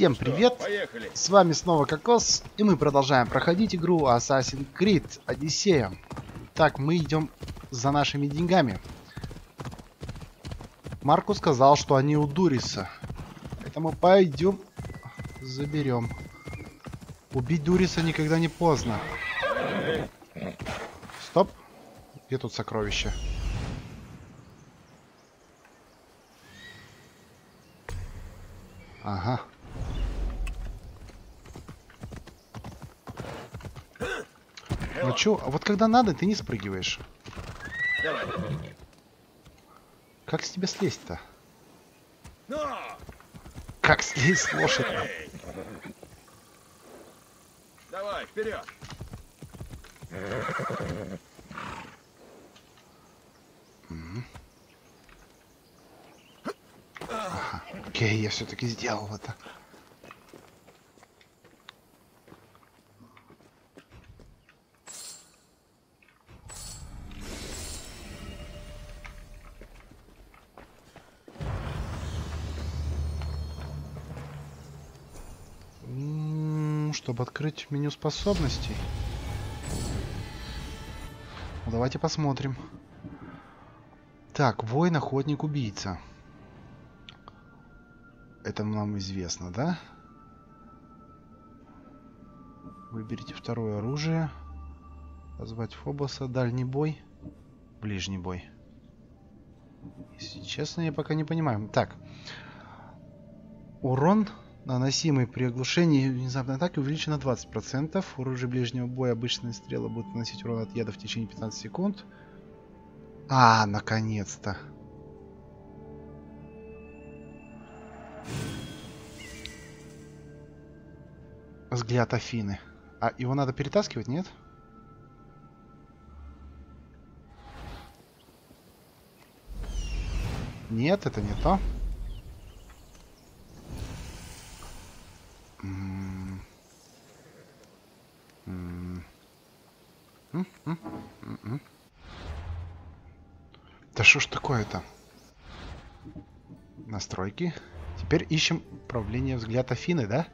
Всем привет! Поехали. С вами снова Кокос, и мы продолжаем проходить игру Assassin's Creed Odyssey. Так, мы идем за нашими деньгами. Марку сказал, что они у Дуриса. Поэтому пойдем заберем. Убить Дуриса никогда не поздно. Стоп. Где тут сокровище? Ага. Ну чё, а вот когда надо, ты не спрыгиваешь. Давай. Как с тебя слезть-то? Но! Как слезть с лошади? Эй! Давай, вперед! Окей, я все-таки сделал это. Чтобы открыть меню способностей. Ну, давайте посмотрим. Так, воин, охотник, убийца. Это нам известно, да? Выберите второе оружие. Позвать Фобоса. Дальний бой. Ближний бой. Если честно, я пока не понимаю. Так. Урон, наносимый при оглушении внезапной атаки, увеличен на 20%. Оружие ближнего боя, обычные стрелы будут наносить урон от яда в течение 15 секунд. А, наконец-то. Взгляд Афины. А его надо перетаскивать, нет? Нет, это не то. Да что ж такое-то? Настройки. Теперь ищем управление взгляд Афины, да?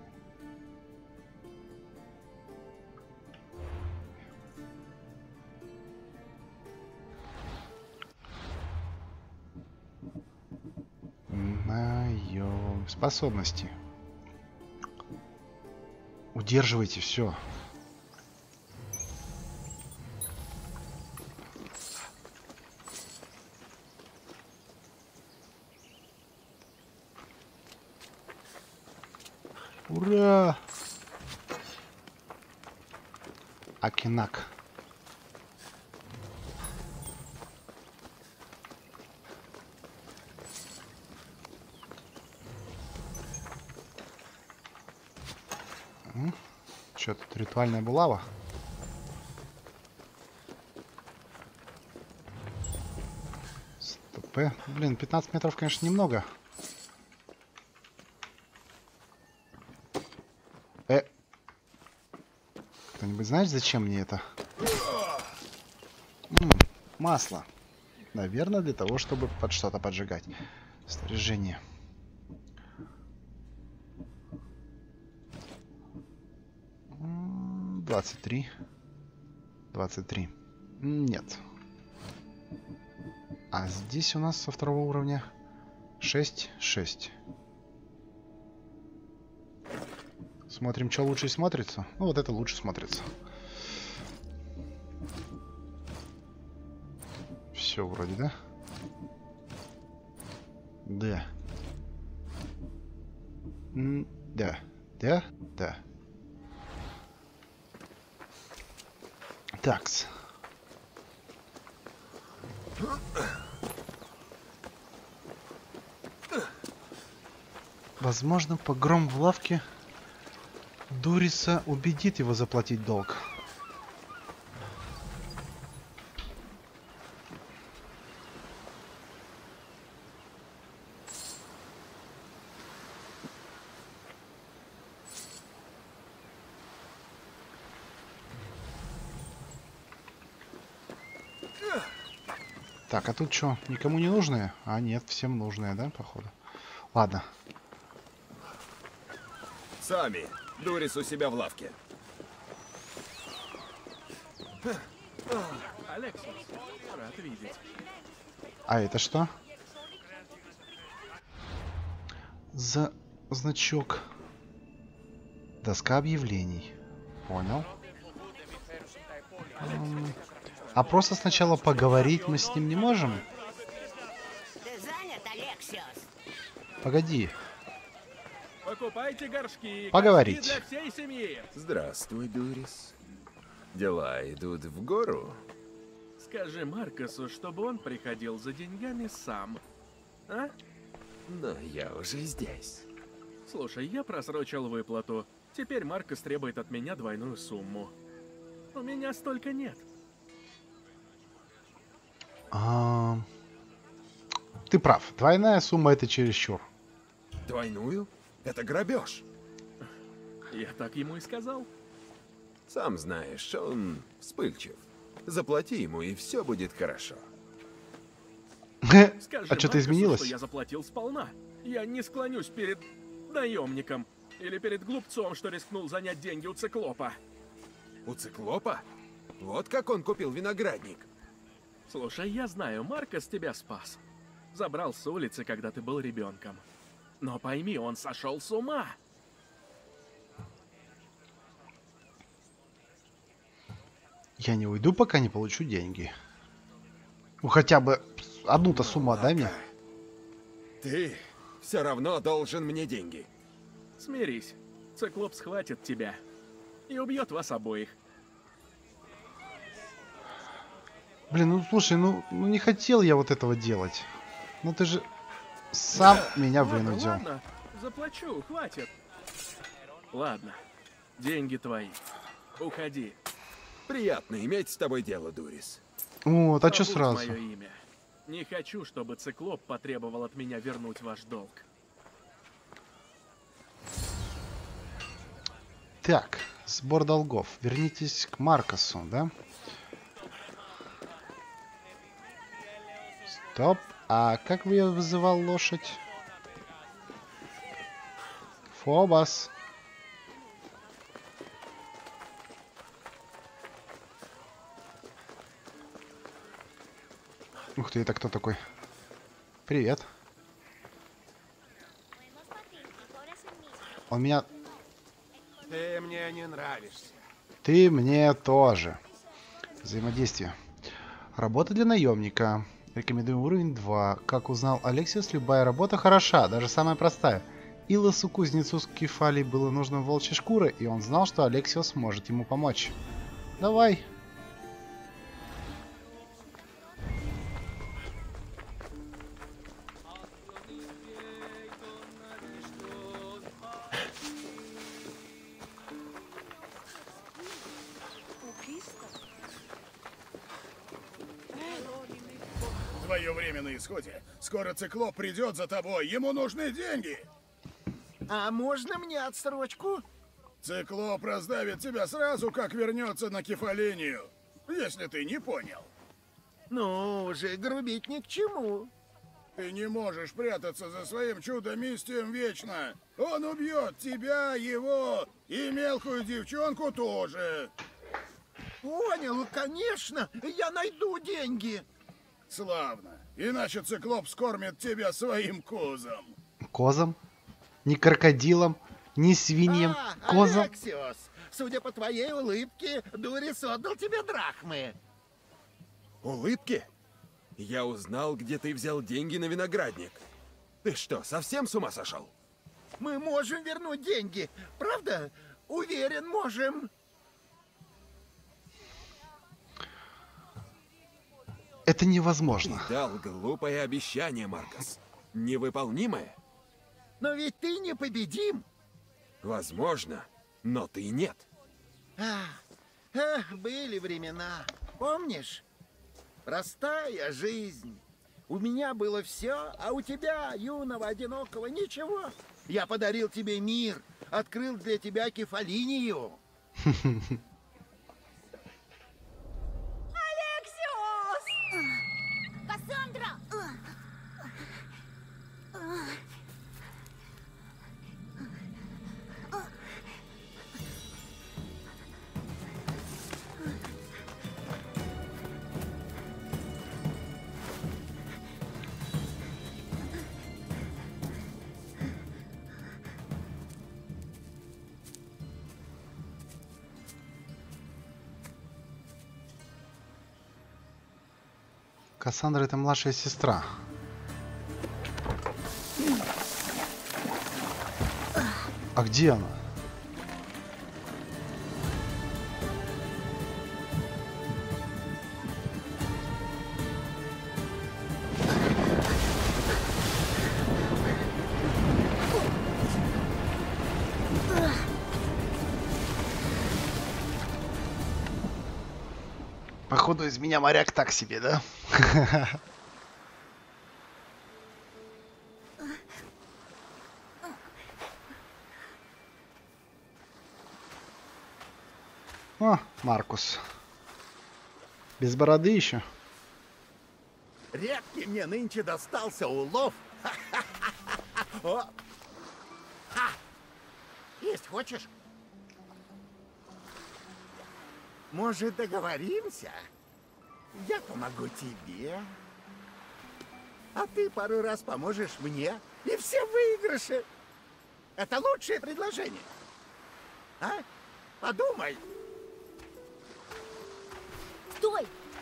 Способности. Удерживайте все. Ура! Акинак. Что тут, ритуальная булава? Стоп. Блин, 15 метров, конечно, немного. Кто-нибудь знает, зачем мне это? Масло. Наверное, для того, чтобы под что-то поджигать. Снаряжение. М, 23. 23. Нет. А здесь у нас со второго уровня 6, 6. Смотрим, что лучше смотрится. Ну, вот это лучше смотрится. Все вроде, да? Да. Да. Да. Да. Такс. Возможно, погром в лавке Дуриса убедит его заплатить долг. Так, а тут что, никому не нужные? А нет, всем нужные, да, походу? Ладно. Сами. Дурис у себя в лавке. Алексис, рад видеть. А это что? За значок. Доска объявлений. Понял. А просто сначала поговорить мы с ним не можем? Ты занят, Алексиос? Погоди. Покупайте горшки. Поговорить. Горшки для всей семьи. Здравствуй, Дурис. Дела идут в гору? Скажи Маркосу, чтобы он приходил за деньгами сам. А? Но я уже здесь. Слушай, я просрочил выплату. Теперь Маркос требует от меня двойную сумму. У меня столько нет. Ты прав. Двойная сумма это чересчур. Двойную? Это грабеж. Я так ему и сказал. Сам знаешь, он вспыльчив. Заплати ему, и все будет хорошо. Скажи А что-то Маркосу, изменилось? что я заплатил сполна. Я не склонюсь перед наемником. Или перед глупцом, что рискнул занять деньги у циклопа. У циклопа? Вот как он купил виноградник. Слушай, я знаю, Маркос тебя спас. Забрал с улицы, когда ты был ребенком. Но пойми, он сошел с ума. Я не уйду, пока не получу деньги. Ну хотя бы одну-то сумму отдай мне. Ты все равно должен мне деньги. Смирись. Циклоп схватит тебя. И убьет вас обоих. Блин, ну слушай, ну не хотел я вот этого делать. Ну ты же сам меня вынудил. Ладно, заплачу, хватит. Ладно, деньги твои. Уходи. Приятно иметь с тобой дело, Дурис. Вот, а что Забудь сразу? мое имя. Не хочу, чтобы Циклоп потребовал от меня вернуть ваш долг. Так, сбор долгов. Вернитесь к Маркосу, да? Стоп. А как я вызывал лошадь? Фобос. Ух ты, это кто такой? Привет. Он меня... Ты мне не нравишься. Ты мне тоже. Взаимодействие. Работа для наемника. Рекомендуем уровень 2. Как узнал Алексиос, любая работа хороша, даже самая простая. Илосу, кузнецу с Кефалей, было нужно волчья шкура, и он знал, что Алексиос может ему помочь. Давай. Твое время на исходе. Скоро циклоп придет за тобой. Ему нужны деньги. А можно мне отсрочку? Циклоп раздавит тебя сразу, как вернется на Кефалинию. Если ты не понял. Ну, уже грубить ни к чему. Ты не можешь прятаться за своим чудо-мистием вечно. Он убьет тебя, его и мелкую девчонку тоже. Понял, конечно. Я найду деньги. Славно. Иначе циклоп скормит тебя своим козам. Козам? Не крокодилам, не свиньям, козам. Алексиос, судя по твоей улыбке, Дурис отдал тебе драхмы. Улыбки? Я узнал, где ты взял деньги на виноградник. Ты что, совсем с ума сошел? Мы можем вернуть деньги, правда? Уверен, можем. Это невозможно. Ты дал глупое обещание, Маркос. Невыполнимое? Но ведь ты непобедим. Возможно, но ты нет. Были времена. Помнишь? Простая жизнь. У меня было все, а у тебя, юного, одинокого, ничего. Я подарил тебе мир, открыл для тебя Кефалинию. Алексиос! Кассандра! Кассандра — это младшая сестра. А где она? Походу, из меня моряк так себе, да? О, Маркус. Без бороды еще. Редкий мне нынче достался улов. О! Ха! Есть хочешь? Может, договоримся? Я помогу тебе, а ты пару раз поможешь мне, и все выигрыши. Это лучшее предложение. А? Подумай. Стой!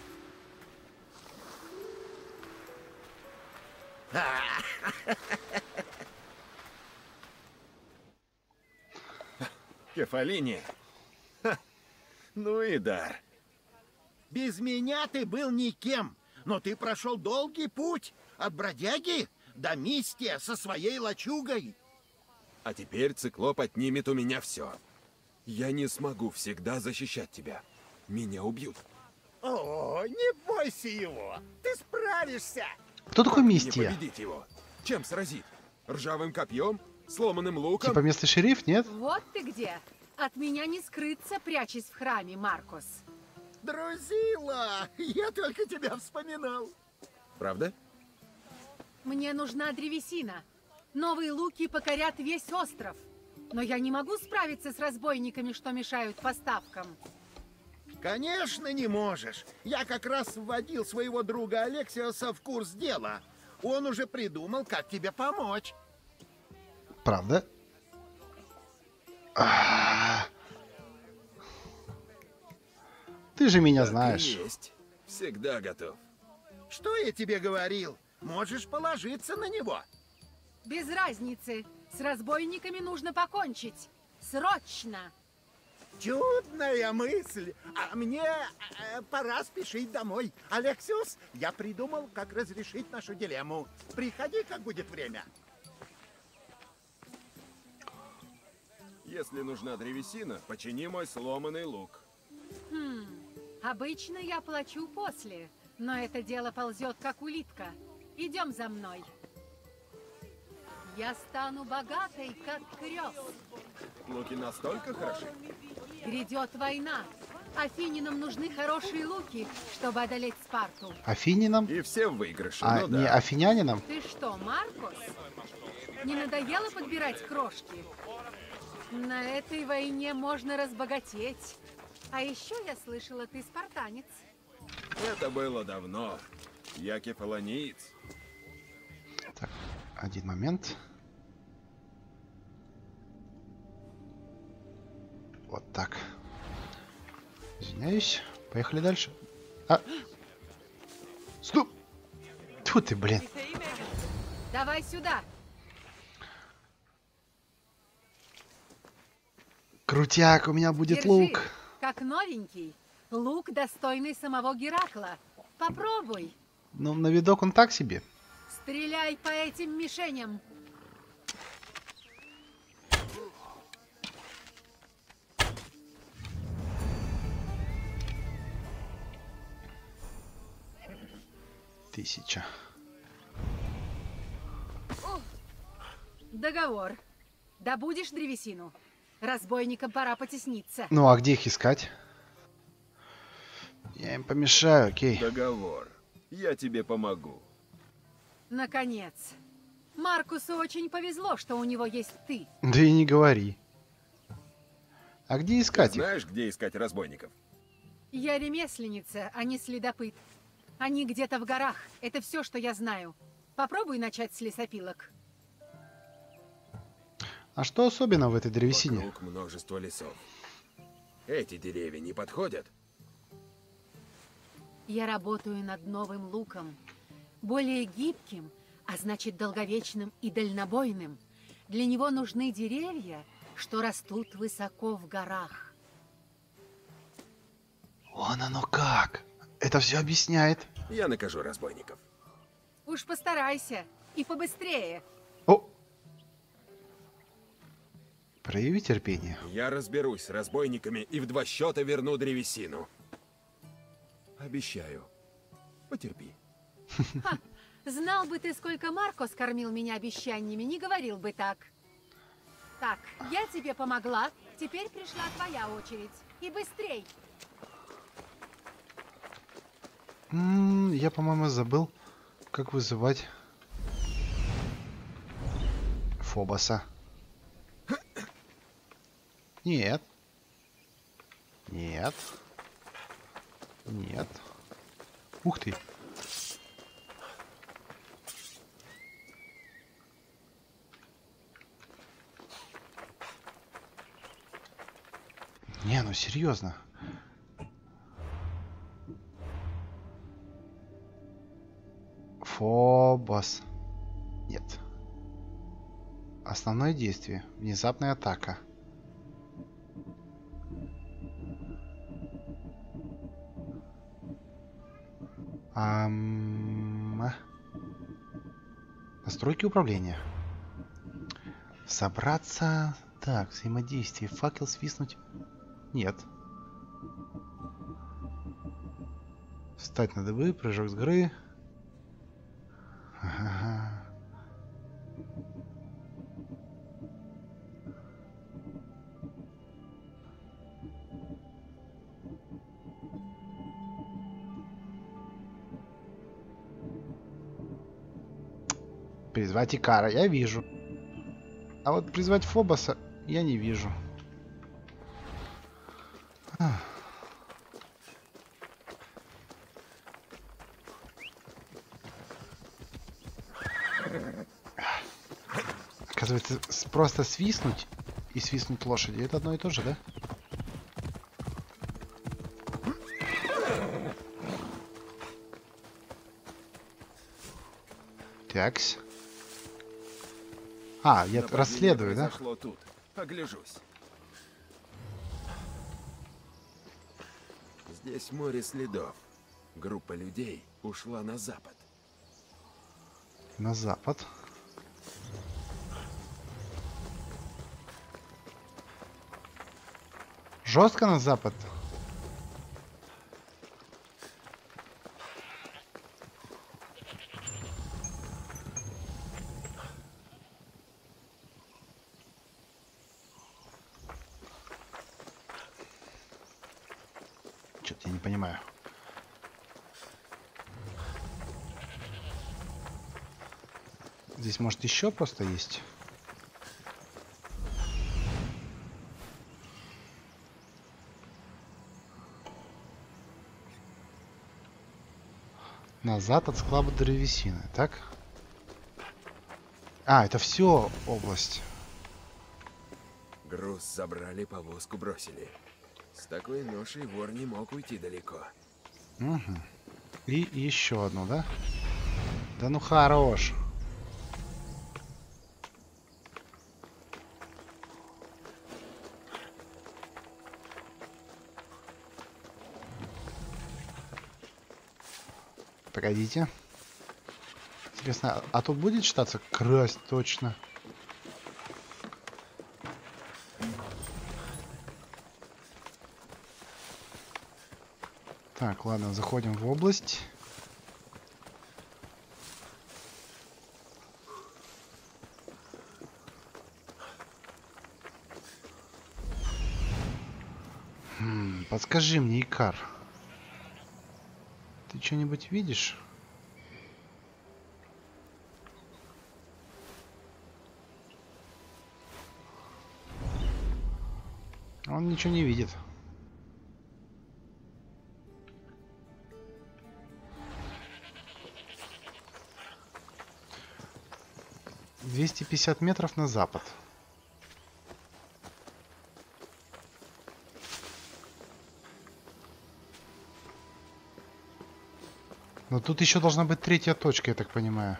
Кефалиния. Ха, ну и дар. Без меня ты был никем, но ты прошел долгий путь от бродяги до Мистия со своей лачугой. А теперь циклоп отнимет у меня все. Я не смогу всегда защищать тебя. Меня убьют. О, не бойся его, ты справишься. Кто такой Не Мистия? победить его. Чем сразить? Ржавым копьем? Сломанным луком? Типа местный шериф, нет? Вот ты где. От меня не скрыться, прячась в храме, Маркус. Друзила, я только тебя вспоминал. Правда? Мне нужна древесина. Новые луки покорят весь остров. Но я не могу справиться с разбойниками, что мешают поставкам. Конечно, не можешь. Я как раз вводил своего друга Алексиоса в курс дела. Он уже придумал, как тебе помочь. Правда? Ты же меня Так и знаешь. есть. Всегда готов. Что я тебе говорил? Можешь положиться на него. Без разницы. С разбойниками нужно покончить. Срочно! Чудная мысль. А мне пора спешить домой. Алексиос, я придумал, как разрешить нашу дилемму. Приходи, как будет время. Если нужна древесина, почини мой сломанный лук. Обычно я плачу после, но это дело ползет, как улитка. Идем за мной. Я стану богатой, как крест. Луки настолько хороши? Грядет война. Афининам нужны хорошие луки, чтобы одолеть Спарту. Афининам? И все в выигрыше, А ну не да. афинянинам? Ты что, Маркус? Не надоело подбирать крошки? На этой войне можно разбогатеть. А еще я слышала, ты спартанец. Это было давно. Я кефалониец. Так, один момент. Вот так. Извиняюсь. Поехали дальше. А! Стоп! Тьфу ты, блин. Давай сюда. Крутяк, у меня будет Держи. лук. Как новенький. Лук, достойный самого Геракла. Попробуй. Ну, на видок он так себе. Стреляй по этим мишеням. Тысяча. Договор. Добудешь древесину? Разбойникам пора потесниться. Ну, а где их искать? Я им помешаю, окей. Договор. Я тебе помогу. Наконец. Маркусу очень повезло, что у него есть ты. Да и не говори. А где Ты искать их? знаешь, где искать разбойников? Я ремесленница, а не следопыт. Они где-то в горах. Это все, что я знаю. Попробуй начать с лесопилок. А что особенно в этой древесине? Вокруг множество лесов. Эти деревья не подходят. Я работаю над новым луком. Более гибким, а значит долговечным и дальнобойным. Для него нужны деревья, что растут высоко в горах. Вон оно как. Это все объясняет. Я накажу разбойников. Уж постарайся. И побыстрее. О! Прояви терпение. Я разберусь с разбойниками и в 2 счета верну древесину. Обещаю. Потерпи. Знал бы ты, сколько Марко скормил меня обещаниями, не говорил бы так. Так, я тебе помогла, теперь пришла твоя очередь. И быстрей. Я, по-моему, забыл, как вызывать Фобоса. Нет. Нет. Нет. Ух ты. Не, ну серьезно. Фобос. Нет. Основное действие. Внезапная атака. Настройки управления. Собраться. Так, взаимодействие. Факел свистнуть. Нет. Встать на дыбы, прыжок с горы. Ага. Призвать Икара я вижу. А вот призвать Фобоса я не вижу. Оказывается, просто свистнуть и свистнуть лошади — это одно и то же, да? Такс. А, я Нападение расследую, да? произошло тут. Огляжусь. Здесь море следов. Группа людей ушла на запад. На запад. Жестко на запад. Что-то я не понимаю. Здесь, может, еще просто есть? Назад от склада древесины, так? А, это все область. Груз забрали, повозку бросили. С такой ношей вор не мог уйти далеко. Угу. И еще одну, да? Да ну хорош. Погодите. Интересно, а тут будет считаться красть точно? Так, ладно, заходим в область. Подскажи мне, Икар. Ты что-нибудь видишь? Он ничего не видит. «250 метров на запад». Но тут еще должна быть третья точка, я так понимаю.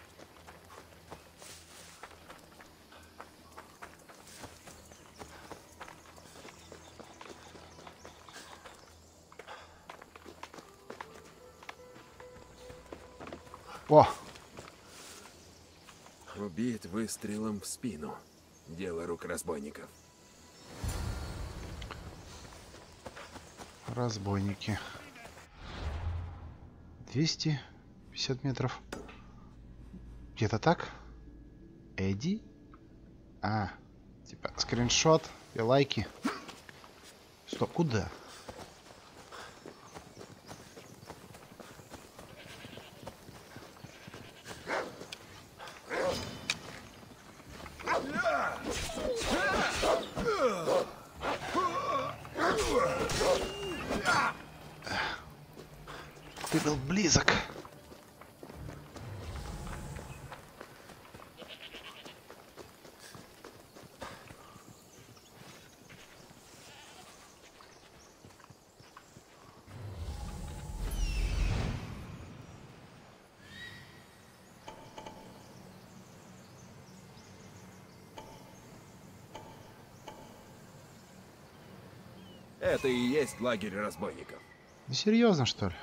О! Убит выстрелом в спину. Дело рук разбойников. Разбойники. 250 метров. Где-то так? Эдди? А, типа скриншот и лайки. Стоп, куда? Ты был близок. Это и есть лагерь разбойников. Ну, серьезно, что ли?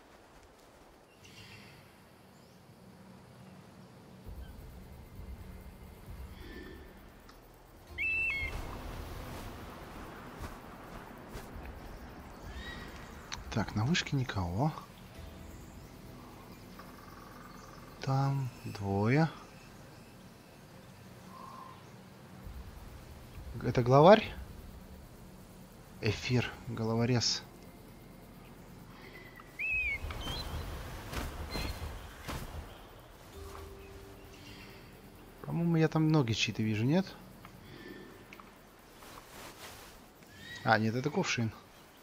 Так, на вышке никого. Там двое. Это главарь? Эфир, головорез. По-моему, я там ноги чьи-то вижу, нет? А, нет, это кувшин.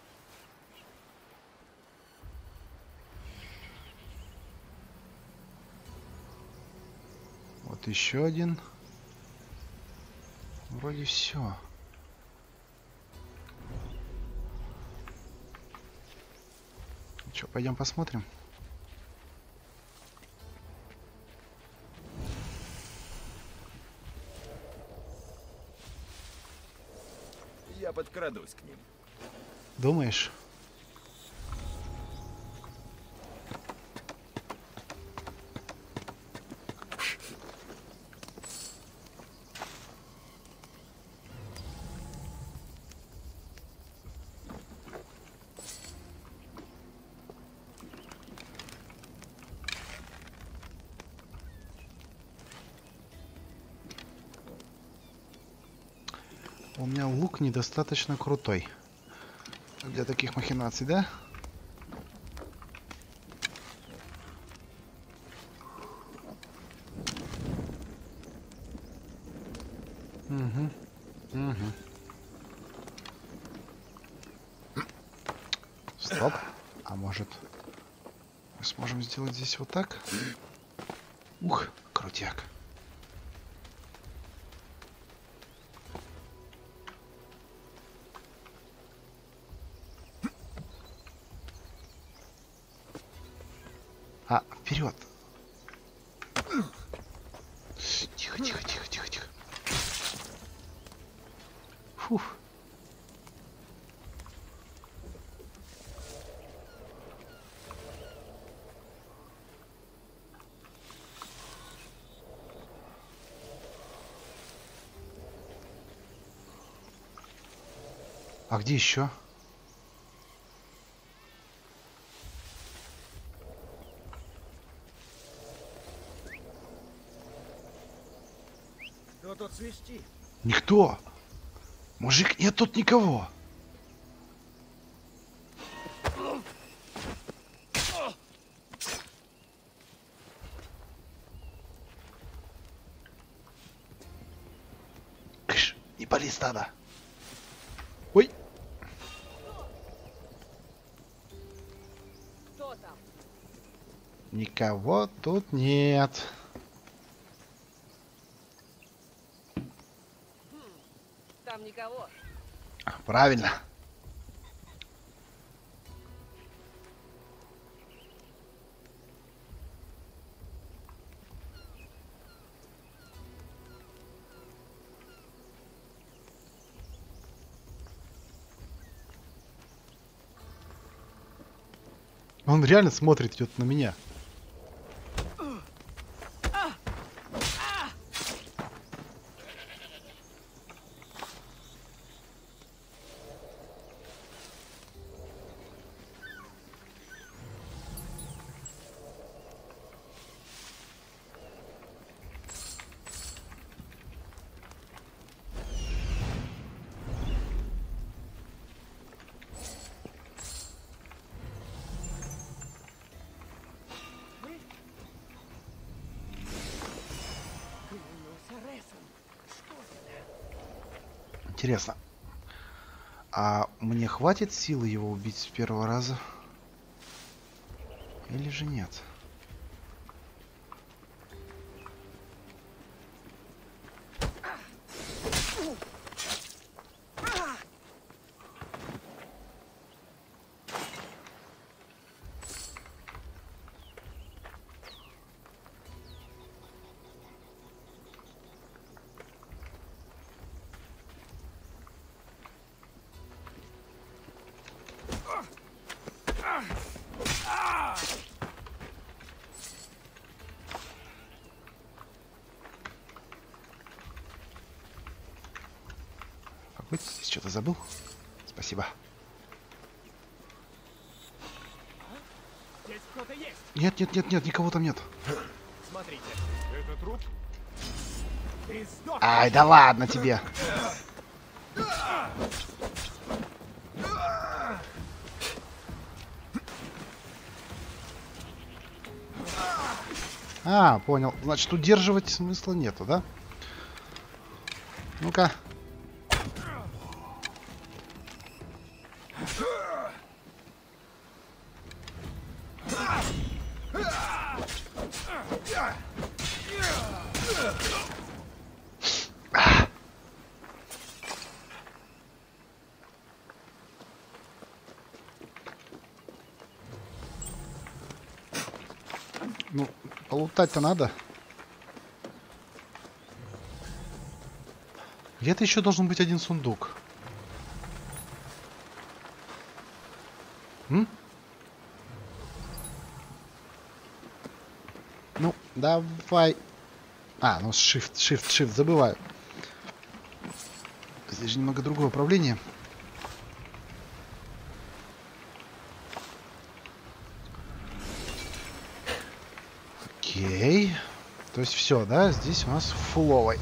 Вот еще один. Вроде все. Что, пойдем посмотрим? Я подкрадусь к ним. Думаешь? У меня лук недостаточно крутой для таких махинаций, да? Угу. Угу. Стоп. А может, мы сможем сделать здесь вот так? Ух, крутяк. А, вперед. Тихо, тихо, тихо, тихо, тихо. Фух. А где еще? Кто тут свистит? Никто. Мужик, нет тут никого. Кыш, не пали стадо. Ой. Кто там? Никого тут нет. Там никого. Правильно. Он реально смотрит, идет на меня. Интересно, а мне хватит силы его убить с первого раза? Или же нет? Какой-то здесь что-то забыл? Спасибо. Здесь кто-то есть. Нет, нет, нет, нет, никого там нет. Смотрите. Это труп? Ты сдох. Ай, да ладно тебе. А, понял. Значит, удерживать смысла нету, да? Ну-ка. Ну, полутать-то надо. Где-то еще должен быть один сундук. М? Ну, давай. А, ну shift, забываю. Здесь же немного другое управление. Окей. То есть все, да? Здесь у нас фуловый.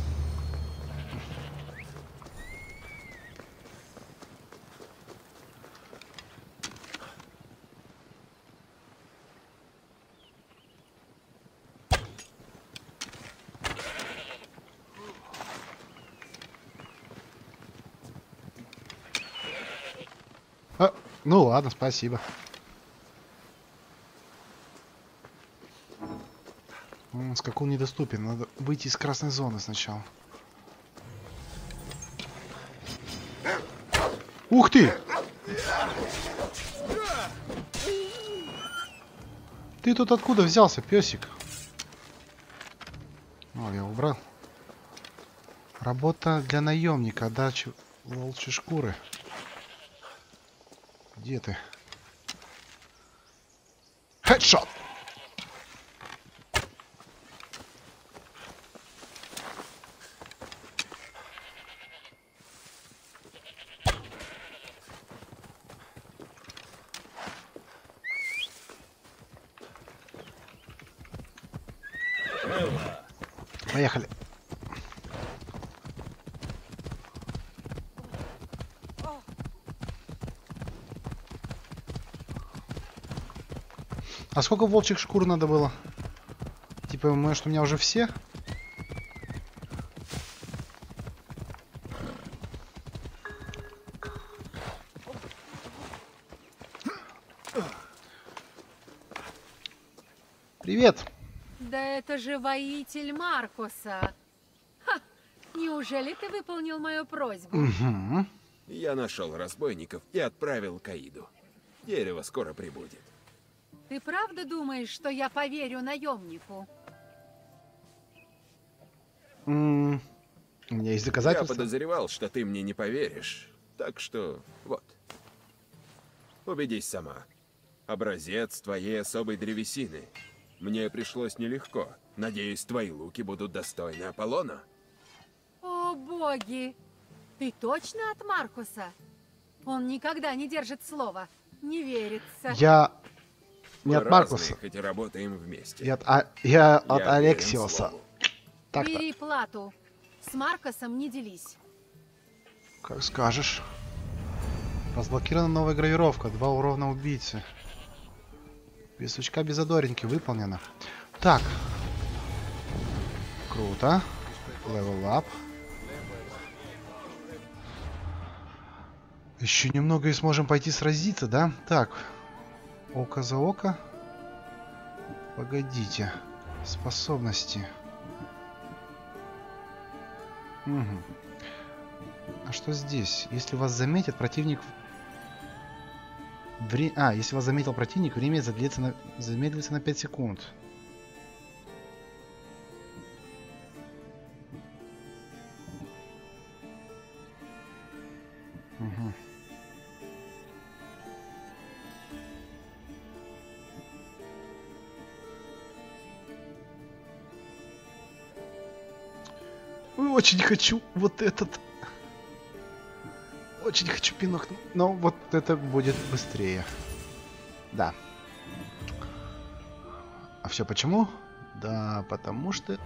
А, ну ладно, спасибо. Скакун недоступен. Надо выйти из красной зоны сначала. Ух ты! Ты тут откуда взялся, песик? О, я убрал. Работа для наемника. Отдача волчьей шкуры. Где ты? Хедшот! Поехали. А сколько волчьих шкур надо было? Типа, может, у меня уже все? Привет. Да это же воитель Маркуса. Ха! Неужели ты выполнил мою просьбу? Угу. Я нашел разбойников и отправил к Аиду. Дерево скоро прибудет. Ты правда думаешь, что я поверю наемнику? У меня есть Я доказательства. подозревал, что ты мне не поверишь. Так что, вот. Убедись сама. Образец твоей особой древесины. Мне пришлось нелегко. Надеюсь, твои луки будут достойны Аполлона. О, боги! Ты точно от Маркуса? Он никогда не держит слова. Не верится. Я не Мы от Маркуса. разные, хоть и работаем вместе. Я от Я Алексиоса. верен слову. Так-то. Бери плату. С Маркусом не делись. Как скажешь. Разблокирована новая гравировка. 2 урона убийцы. Без сучка, без задоринки. Выполнено. Так. Круто. Левел ап. Еще немного и сможем пойти сразиться, да? Так. Око за око. Погодите. Способности. Угу. А что здесь? Если вас заметит, противник... если вас заметил противник, время замедлится на 5 секунд. Угу. Очень хочу вот этот. Очень хочу пинок, но вот это будет быстрее. Да. А все почему? Да, потому что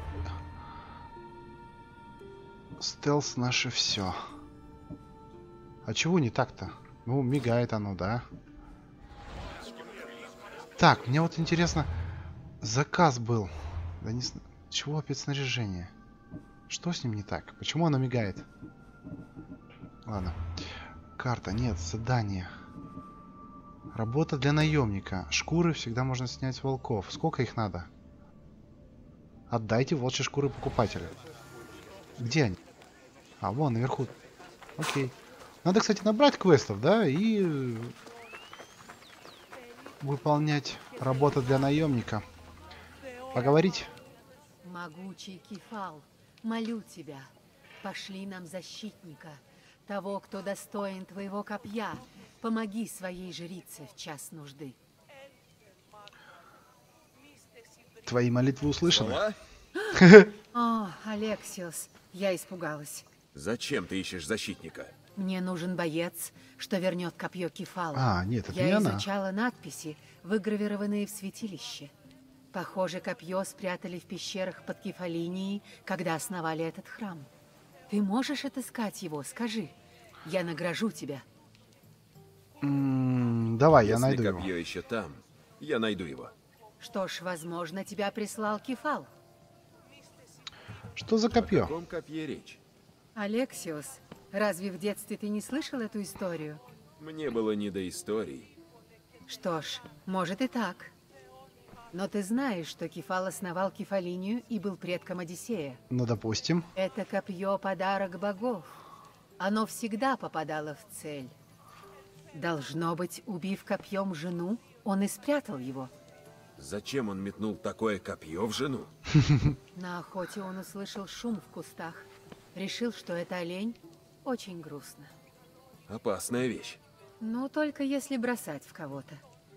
стелс наше все. А чего не так-то? Ну, мигает оно, да. Так, мне вот интересно, заказ был. Да не... Чего опять снаряжение? Что с ним не так? Почему оно мигает? Ладно. Карта, нет, задание. Работа для наемника. Шкуры всегда можно снять с волков. Сколько их надо? Отдайте волчьи шкуры покупателю. Где они? А, вон, наверху. Окей. Надо, кстати, набрать квестов, да, и выполнять работу для наемника. Поговорить? Могучий Кефал, молю тебя, пошли нам защитника, того, кто достоин твоего копья. Помоги своей жрице в час нужды. Твои молитвы услышаны. Пола? О, Алексиос, я испугалась. Зачем ты ищешь защитника? Мне нужен боец, что вернет копье Кефала. А, нет, это не Я она. изучала надписи, выгравированные в святилище. Похоже, копье спрятали в пещерах под Кефалинией, когда основали этот храм. Ты можешь отыскать его, скажи. Я награжу тебя. Давай, я найду Если его. копье еще там, я найду его. Что ж, возможно, тебя прислал Кефал. Что за О копье? каком копье речь? Алексиос, разве в детстве ты не слышал эту историю? Мне было не до историй. Что ж, может и так. Но ты знаешь, что Кефал основал Кефалинию и был предком Одиссея. Ну, допустим. Это копье – подарок богов. Оно всегда попадало в цель. Должно быть, убив копьем жену, он и спрятал его. Зачем он метнул такое копье в жену? На охоте он услышал шум в кустах. Решил, что это олень. Очень грустно. Опасная вещь. Ну, только если бросать в кого-то.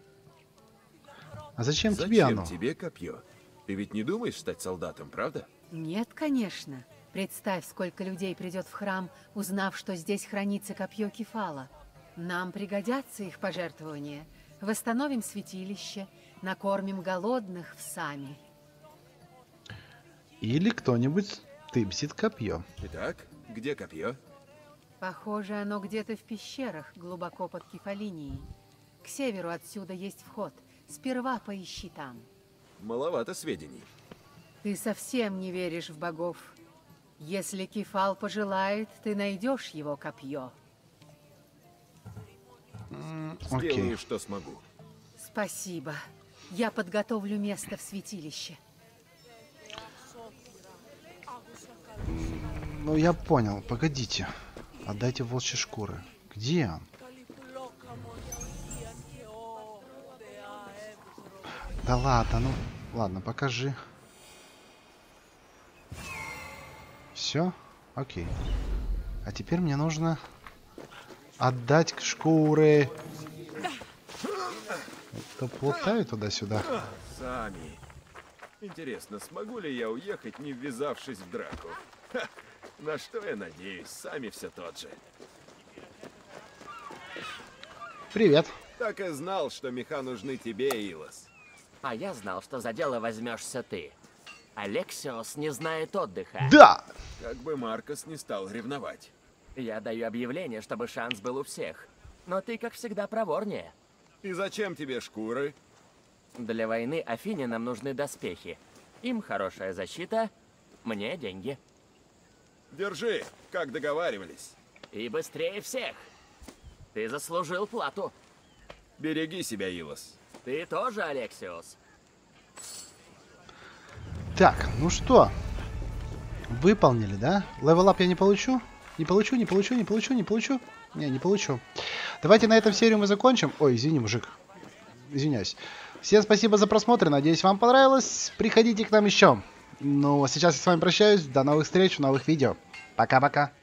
А зачем тебе Зачем оно? тебе копье? Ты ведь не думаешь стать солдатом, правда? Нет, конечно. Представь, сколько людей придет в храм, узнав, что здесь хранится копье Кефала. Нам пригодятся их пожертвования. Восстановим святилище, накормим голодных в Сами. Или кто-нибудь тымсит копье. Итак, где копье? Похоже, оно где-то в пещерах, глубоко под Кефалинией. К северу отсюда есть вход. Сперва поищи там. Маловато сведений. Ты совсем не веришь в богов. Если Кефал пожелает, ты найдешь его копье. Окей. Сделаю, что смогу. Спасибо. Я подготовлю место в святилище. Ну, я понял. Погодите. Отдайте волчьи шкуры. Где он? Да ладно, ну... Ладно, покажи. Все? Окей. А теперь мне нужно отдать шкуры. то плутаю туда-сюда. Сами. Интересно, смогу ли я уехать, не ввязавшись в драку? Ха, на что я надеюсь, Сами все тот же. Привет. Так и знал, что меха нужны тебе, Илос. А я знал, что за дело возьмешься ты. Алексиос не знает отдыха. Да! Как бы Маркос не стал ревновать. Я даю объявление, чтобы шанс был у всех. Но ты, как всегда, проворнее. И зачем тебе шкуры? Для войны афинянам нужны доспехи. Им хорошая защита, мне деньги. Держи, как договаривались. И быстрее всех. Ты заслужил плату. Береги себя, Илос. Ты тоже, Алексиос. Так, ну что? Выполнили, да? Левел-ап я не получу? Не получу. Не, не получу. Давайте на этом серию мы закончим. Ой, извини, мужик. Извиняюсь. Всем спасибо за просмотр. Надеюсь, вам понравилось. Приходите к нам еще. Ну, а сейчас я с вами прощаюсь. До новых встреч в новых видео. Пока-пока.